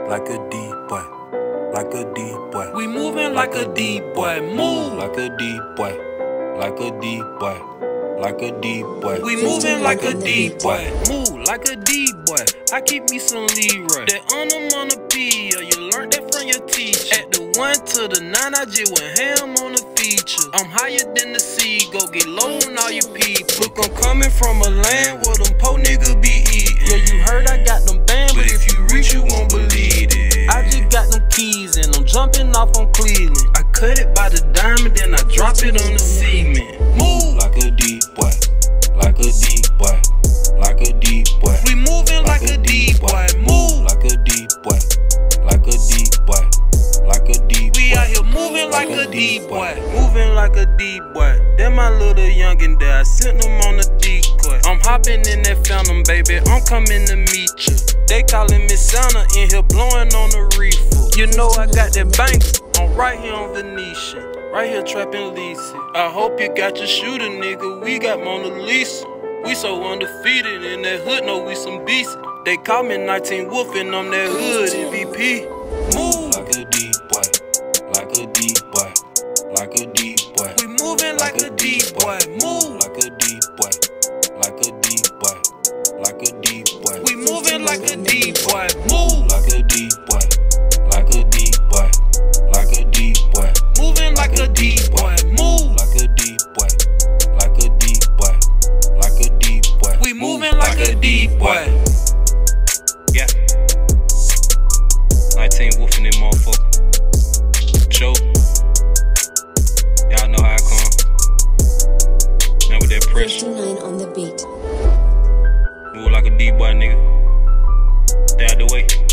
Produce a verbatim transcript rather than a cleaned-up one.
like a D boy, like a D boy. We moving like a D boy, move like a D boy, like a D boy, like a D boy. We moving like a D boy, move like a D boy. I keep me some Leroy. That on them on the P, or you learned that from your teacher. At the one to the nine, I just went ham on the feature. I'm higher than the sea, go get low on all your people. Look, I'm coming from a land where them po niggas be eating. Yeah, you heard I got them bands, but if you reach, you won't believe it. I just got them keys and I'm jumping off on Cleveland. I cut it by the diamond, then I drop it on the cement. Move like a D boy, like a D boy, like a D boy. We moving like a D boy, move like a D boy, like a D boy, like a D boy. We out here moving like a D boy, moving like a D boy. That my little youngin' there, I sent them on the decoy. I'm hopping in that Phantom, baby, I'm coming to meet you. They callin' me Santa in here blowing on the reefer. You know I got that bank, I'm right here on Venetian, right here trapping Lisa. I hope you got your shooter, nigga, we got Mona Lisa. We so undefeated in that hood, know we some beasts. They call me nineteen Wolf and I'm that hood M V P. Move like a D boy, like a D boy, like a D boy. We moving like a D boy, move like a D boy, like a D boy, like a D boy. We moving like a D boy, move like a D boy, like a D boy, like a D boy. Moving like a D boy, move like a D boy, like a D boy, like a D boy. We moving like a D boy. Yeah. nineteen Wolf in that motherfucker. Joe. Y'all know how I come. Remember that pressure. fifty-nine on the beat. Move like a D boy, nigga. Stay out the way.